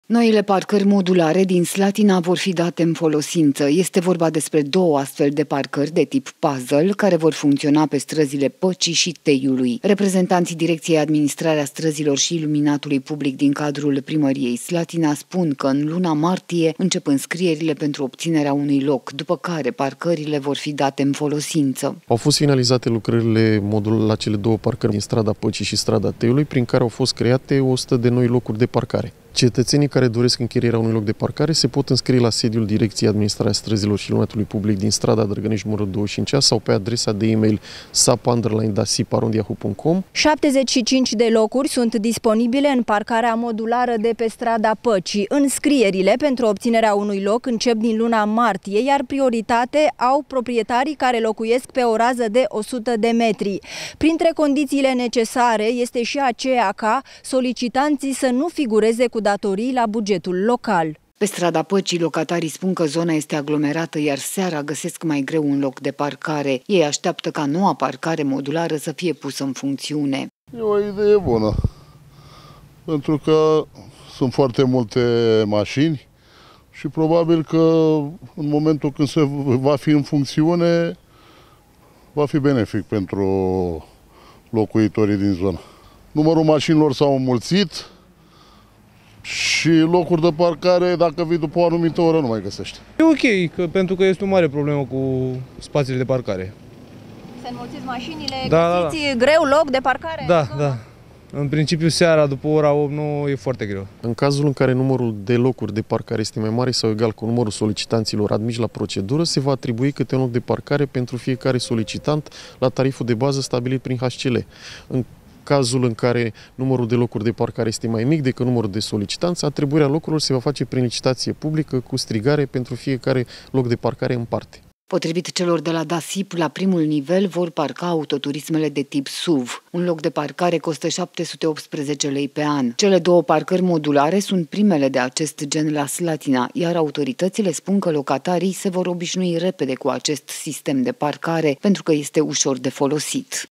Noile parcări modulare din Slatina vor fi date în folosință. Este vorba despre două astfel de parcări de tip puzzle care vor funcționa pe străzile Păcii și Teiului. Reprezentanții Direcției Administrarea Străzilor și Iluminatului Public din cadrul Primăriei Slatina spun că în luna martie încep înscrierile pentru obținerea unui loc, după care parcările vor fi date în folosință. Au fost finalizate lucrările la cele două parcări din strada Păcii și strada Teiului, prin care au fost create 100 de noi locuri de parcare. Cetățenii care doresc închirierea unui loc de parcare se pot înscrie la sediul Direcției Administrarea Străzilor și Iluminatului Public din strada Drăgănești numărul 25 sau pe adresa de e-mail sap_dasi@yahoo.com. 75 de locuri sunt disponibile în parcarea modulară de pe strada Păcii. Înscrierile pentru obținerea unui loc încep din luna martie, iar prioritate au proprietarii care locuiesc pe o rază de 100 de metri. Printre condițiile necesare este și aceea ca solicitanții să nu figureze cu datorii la bugetul local. Pe strada Păcii, locatarii spun că zona este aglomerată, iar seara găsesc mai greu un loc de parcare. Ei așteaptă ca noua parcare modulară să fie pusă în funcțiune. E o idee bună, pentru că sunt foarte multe mașini și probabil că în momentul când se va fi în funcțiune, va fi benefic pentru locuitorii din zonă. Numărul mașinilor s-a înmulțit și locuri de parcare, dacă vii după o anumită oră, nu mai găsești. E ok, pentru că este o mare problemă cu spațiile de parcare. Se înmulțiți mașinile, găsiți greu loc de parcare? Da. În principiu, seara, după ora 8-9, e foarte greu. În cazul în care numărul de locuri de parcare este mai mare sau egal cu numărul solicitanților admiși la procedură, se va atribui câte un loc de parcare pentru fiecare solicitant la tariful de bază stabilit prin HCL. În cazul în care numărul de locuri de parcare este mai mic decât numărul de solicitanți, atribuirea locurilor se va face prin licitație publică cu strigare pentru fiecare loc de parcare în parte. Potrivit celor de la DASIP, la primul nivel vor parca autoturismele de tip SUV. Un loc de parcare costă 718 lei pe an. Cele două parcări modulare sunt primele de acest gen la Slatina, iar autoritățile spun că locatarii se vor obișnui repede cu acest sistem de parcare pentru că este ușor de folosit.